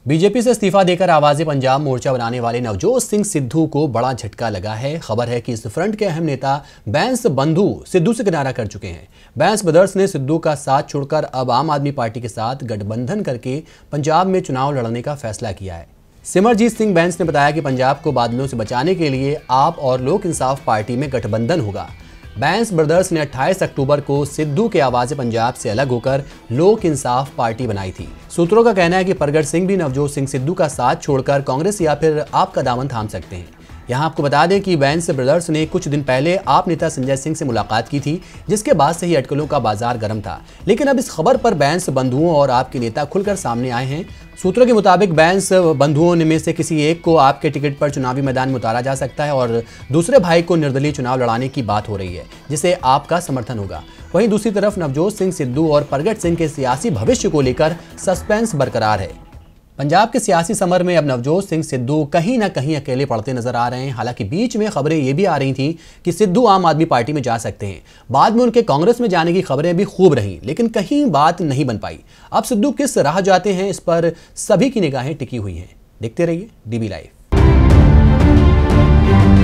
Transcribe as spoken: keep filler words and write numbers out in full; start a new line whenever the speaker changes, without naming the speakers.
BJP से इस्तीफा देकर आवाज़े पंजाब मोर्चा बनाने वाले नवजोत सिंह सिद्धू को बड़ा झटका लगा है। खबर है कि इस फ्रंट के अहम नेता बैंस बंधु सिद्धू से किनारा कर चुके हैं। बैंस ब्रदर्स ने सिद्धू का साथ छोड़कर अब आम आदमी पार्टी के साथ गठबंधन करके पंजाब में चुनाव लड़ने का फैसला किया है। सिमरजीत सिंह बैंस ने बताया कि पंजाब को बादलों से बचाने के लिए आप और लोक इंसाफ पार्टी में गठबंधन होगा। बैंस ब्रदर्स ने अट्ठाईस अक्टूबर को सिद्धू के आवाज़े पंजाब से अलग होकर लोक इंसाफ पार्टी बनाई थी। सूत्रों का कहना है कि परगट सिंह भी नवजोत सिंह सिद्धू का साथ छोड़कर कांग्रेस या फिर आप का दामन थाम सकते हैं। यहां आपको बता दें कि बैंस ब्रदर्स ने कुछ दिन पहले आप नेता संजय सिंह से मुलाकात की थी, जिसके बाद से ही अटकलों का बाजार गर्म था। लेकिन अब इस खबर पर बैंस बंधुओं और आपके नेता खुलकर सामने आए हैं। सूत्रों के मुताबिक बैंस बंधुओं में से किसी एक को आपके टिकट पर चुनावी मैदान में उतारा जा सकता है और दूसरे भाई को निर्दलीय चुनाव लड़ाने की बात हो रही है, जिसे आपका समर्थन होगा। वहीं दूसरी तरफ नवजोत सिंह सिद्धू और परगट सिंह के सियासी भविष्य को लेकर सस्पेंस बरकरार है। पंजाब के सियासी समर में अब नवजोत सिंह सिद्धू कहीं ना कहीं अकेले पड़ते नजर आ रहे हैं। हालांकि बीच में खबरें ये भी आ रही थी कि सिद्धू आम आदमी पार्टी में जा सकते हैं। बाद में उनके कांग्रेस में जाने की खबरें भी खूब रहीं, लेकिन कहीं बात नहीं बन पाई। अब सिद्धू किस राह जाते हैं, इस पर सभी की निगाहें टिकी हुई हैं। देखते रहिए डीबी लाइव।